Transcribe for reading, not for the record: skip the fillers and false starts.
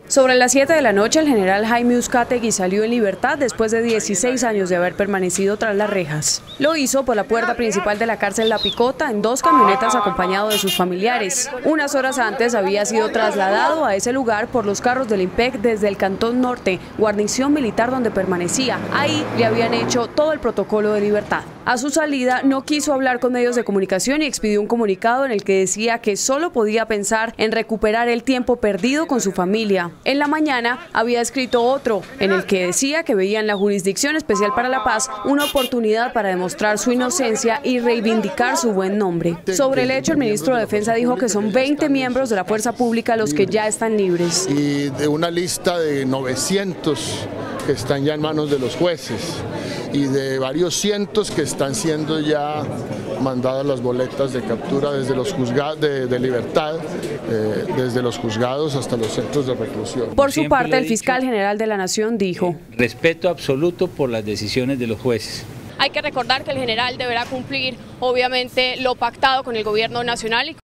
Sobre las 7 de la noche, el general Jaime Uzcategui salió en libertad después de 16 años de haber permanecido tras las rejas. Lo hizo por la puerta principal de la cárcel La Picota en 2 camionetas acompañado de sus familiares. Unas horas antes había sido trasladado a ese lugar por los carros del IMPEC desde el Cantón Norte, guarnición militar donde permanecía. Ahí le habían hecho todo el protocolo de libertad. A su salida no quiso hablar con medios de comunicación y expidió un comunicado en el que decía que solo podía pensar en recuperar el tiempo perdido con su familia. En la mañana había escrito otro en el que decía que veía en la Jurisdicción Especial para la Paz una oportunidad para demostrar su inocencia y reivindicar su buen nombre. Sobre el hecho, el ministro de Defensa dijo que son 20 miembros de la fuerza pública los que ya están libres. Y de una lista de 900 que están ya en manos de los jueces y de varios cientos que están siendo ya mandadas las boletas de captura desde los juzgados de libertad, desde los juzgados hasta los centros de reclusión. Por su parte, el fiscal general de la Nación dijo: respeto absoluto por las decisiones de los jueces. Hay que recordar que el general deberá cumplir, obviamente, lo pactado con el gobierno nacional y